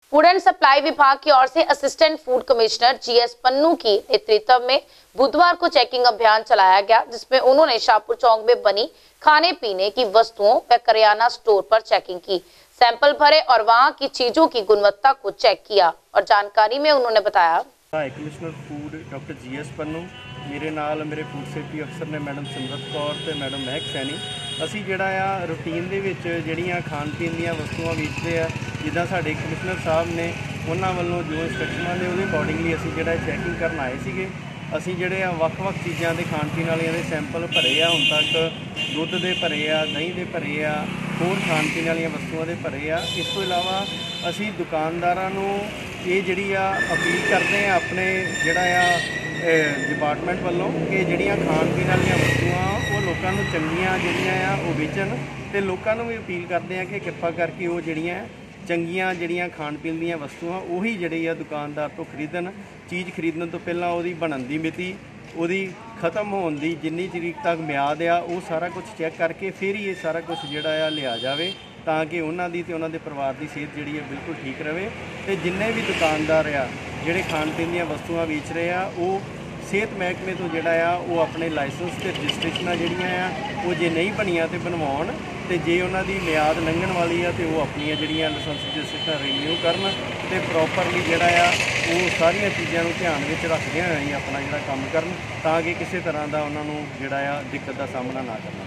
Food and supply विभाग की ओर से assistant food commissioner GS Pannu की नेतृत्व में बुधवार को चेकिंग अभियान चलाया गया, जिसमें उन्होंने शाहपुर चौक में बनी खाने पीने की वस्तुओं व करियाना स्टोर पर चेकिंग की, सैंपल भरे और वहां की चीजों की गुणवत्ता को चेक किया। और जानकारी में उन्होंने बताया, commissioner food doctor GS Pannu, मेरे नाल मेरे फूड सेफ्टी अफसर ने मैडम सिमरत कौर ते मैडम महक सैनी। असी जिहड़ा आ रूटीन दे विच जिहड़ियां खाण पीण दीयां वस्तुआं वेचदे आ, जिद्दां साडे कमिश्नर साहब ने उन्हां वल्लों जो इंस्ट्रक्शनां ने उहदे अकॉर्डिंगली असी जिहड़ा चैकिंग करन आए सीगे। असी जिहड़े आ वक्-वक् चीज़ां दे खाण पीण वालियां दे सैंपल भरे आ, हुण तक दुੱਧ दे भरे आ, दही दे भरे आ, होर खाण पीण वालियां वस्तुआं दे भरे आ। इस तों इलावा असी दुकानदारां नूं ये जिहड़ी आ अपील करते हैं अपने जिहड़ा आ डिपार्टमेंट वालों कि जिहड़ियां खाण पीण वालियां वस्तुआं वो लोकां नूं चंगियां जिहड़ियां आ वो वेचण, ते लोकां नूं भी अपील करते हैं कि कृपा करके वो जिहड़ियां चंगियां जिहड़ियां खाण पीण दीयां वस्तुआं उही जिहड़ी आ दुकानदार तो खरीदण। चीज़ खरीदण तो पहलां उहदी बनन दी मिति, उहदी खत्म होण दी जिन्नी तरीक तक म्याद आ वो सारा कुछ चैक करके फिर ही ये सारा कुछ जिहड़ा आ लिया जावे, ताकि उन्हां दी ते उन्हां दे परिवार की सेहत जिहड़ी है बिल्कुल ठीक रहे। तो जिन्ने भी दुकानदार आ जिहड़े खाण पीण दीयां वस्तुआं वेच रहे आ वो सेहत महकमे तो जिहड़ा आ वो अपने लाइसेंस ते रजिस्ट्रेशनां जिहड़ियां आ वो जे नहीं बनियां ते बनवाउण, ते जे उन्हां दी म्याद लंघण वाली आ ते वो अपनियां जिहड़ियां लाइसेंस रजिस्ट्रेशनां रिन्यू करन ते प्रॉपरली जिहड़ा आ वो सारियां चीज़ां नूं ध्यान विच रखदे होए ही अपना जिहड़ा काम करन, तां कि किसी तरह दा उन्हां नूं जिहड़ा आ दिक्कत दा सामना ना करना।